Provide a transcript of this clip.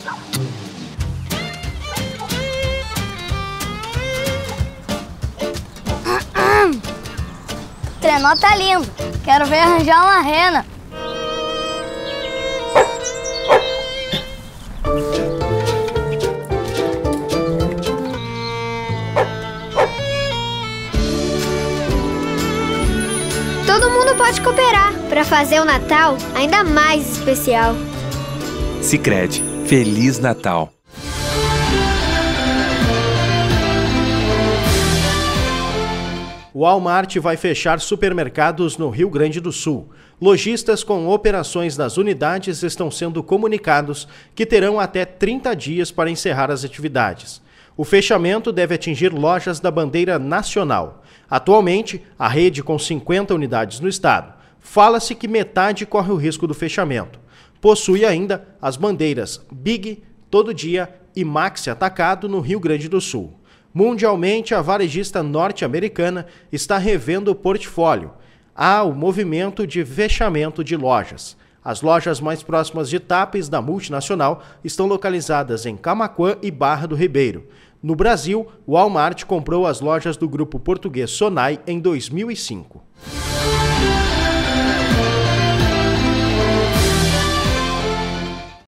O trenó tá lindo. Quero ver arranjar uma rena. Todo mundo pode cooperar para fazer o Natal ainda mais especial. Sicredi, Feliz Natal! O Walmart vai fechar supermercados no Rio Grande do Sul. Lojistas com operações nas unidades estão sendo comunicados que terão até 30 dias para encerrar as atividades. O fechamento deve atingir lojas da bandeira nacional. Atualmente, a rede com 50 unidades no estado. Fala-se que metade corre o risco do fechamento. Possui ainda as bandeiras Big, Todo Dia e Maxi Atacado no Rio Grande do Sul. Mundialmente, a varejista norte-americana está revendo o portfólio. Há o movimento de fechamento de lojas. As lojas mais próximas de Tapes da multinacional estão localizadas em Camaquã e Barra do Ribeiro. No Brasil, o Walmart comprou as lojas do grupo português Sonai em 2005.